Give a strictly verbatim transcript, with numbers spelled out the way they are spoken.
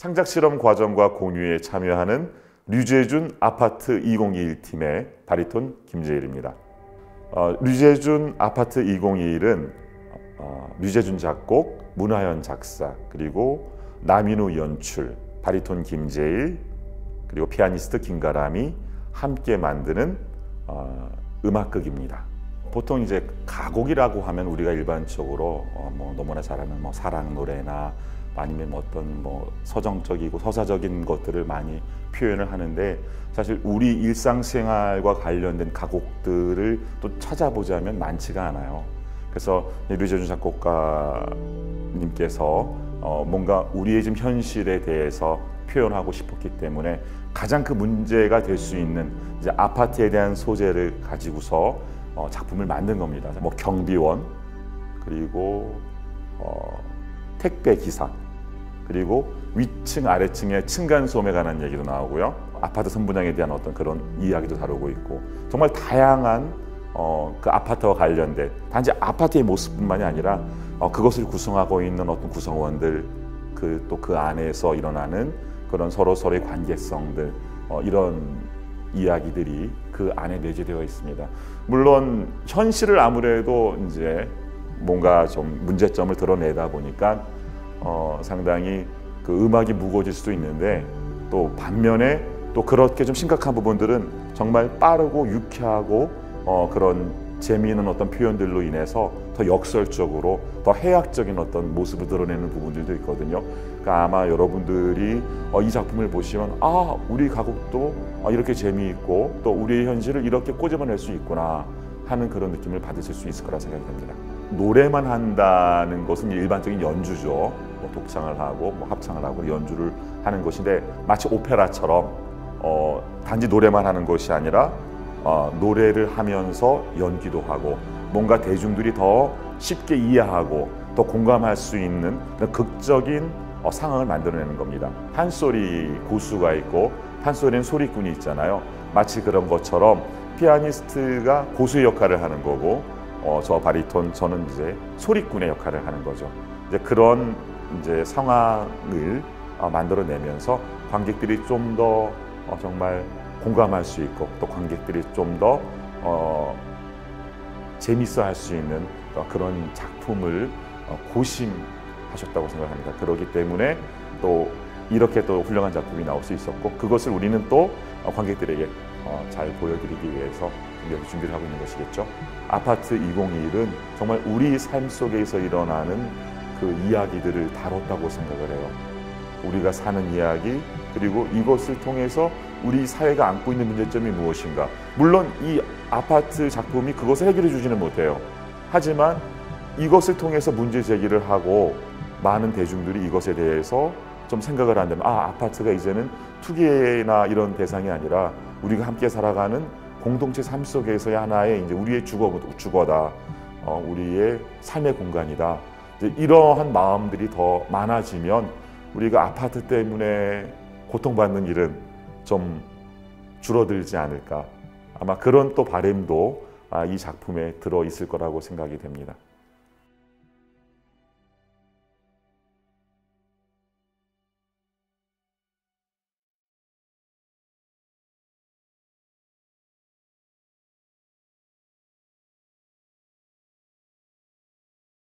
창작 실험 과정과 공유에 참여하는 류재준 아파트 이공이일 팀의 바리톤 김재일입니다. 어, 류재준 아파트 이공이일은 어, 류재준 작곡, 문하연 작사, 그리고 남인우 연출, 바리톤 김재일, 그리고 피아니스트 김가람이 함께 만드는 어, 음악극입니다. 보통 이제 가곡이라고 하면 우리가 일반적으로 어, 뭐 너무나 잘 아는 뭐 사랑 노래나 아니면 뭐 어떤 뭐 서정적이고 서사적인 것들을 많이 표현을 하는데, 사실 우리 일상생활과 관련된 가곡들을 또 찾아보자면 많지가 않아요. 그래서 류재준 작곡가님께서 어 뭔가 우리의 지금 현실에 대해서 표현하고 싶었기 때문에 가장 그 문제가 될 수 있는 이제 아파트에 대한 소재를 가지고서 어 작품을 만든 겁니다. 뭐 경비원, 그리고 어 택배 기사, 그리고 위층 아래층의 층간소음에 관한 얘기도 나오고요. 아파트 선분양에 대한 어떤 그런 이야기도 다루고 있고, 정말 다양한 어, 그 아파트와 관련된 단지 아파트의 모습뿐만이 아니라 어, 그것을 구성하고 있는 어떤 구성원들, 그 또 그 안에서 일어나는 그런 서로 서로의 관계성들, 어, 이런 이야기들이 그 안에 내재되어 있습니다. 물론 현실을 아무래도 이제 뭔가 좀 문제점을 드러내다 보니까 어, 상당히 그 음악이 무거워질 수도 있는데, 또 반면에 또 그렇게 좀 심각한 부분들은 정말 빠르고 유쾌하고 어, 그런 재미있는 어떤 표현들로 인해서 더 역설적으로 더 해학적인 어떤 모습을 드러내는 부분들도 있거든요. 그러니까 아마 여러분들이 어, 이 작품을 보시면 아, 우리 가곡도 어, 이렇게 재미있고 또 우리의 현실을 이렇게 꼬집어낼 수 있구나 하는 그런 느낌을 받으실 수 있을 거라 생각이 듭니다. 노래만 한다는 것은 일반적인 연주죠. 뭐 독창을 하고 뭐 합창을 하고 연주를 하는 것인데, 마치 오페라처럼 어, 단지 노래만 하는 것이 아니라 어, 노래를 하면서 연기도 하고 뭔가 대중들이 더 쉽게 이해하고 또 공감할 수 있는 그런 극적인 어, 상황을 만들어내는 겁니다. 판소리 고수가 있고 판소리는 소리꾼이 있잖아요. 마치 그런 것처럼 피아니스트가 고수의 역할을 하는 거고 어, 저 바리톤, 저는 이제 소리꾼의 역할을 하는 거죠. 이제 그런 이제 상황을 어, 만들어내면서 관객들이 좀 더 어, 정말 공감할 수 있고 또 관객들이 좀 더 어, 재밌어 할 수 있는 어, 그런 작품을 어, 고심하셨다고 생각합니다. 그렇기 때문에 또 이렇게 또 훌륭한 작품이 나올 수 있었고, 그것을 우리는 또 어, 관객들에게 어, 잘 보여드리기 위해서 여기 준비를 하고 있는 것이겠죠. 아파트 이공이일은 정말 우리 삶 속에서 일어나는 그 이야기들을 다뤘다고 생각을 해요. 우리가 사는 이야기, 그리고 이것을 통해서 우리 사회가 안고 있는 문제점이 무엇인가. 물론 이 아파트 작품이 그것을 해결해 주지는 못해요. 하지만 이것을 통해서 문제 제기를 하고 많은 대중들이 이것에 대해서 좀 생각을 한다면, 아, 아파트가 이제는 투기나 이런 대상이 아니라 우리가 함께 살아가는 공동체 삶 속에서의 하나의 이제 우리의 주거, 주거다, 어, 우리의 삶의 공간이다. 이제 이러한 마음들이 더 많아지면 우리가 아파트 때문에 고통받는 일은 좀 줄어들지 않을까. 아마 그런 또 바람도 이 작품에 들어 있을 거라고 생각이 됩니다.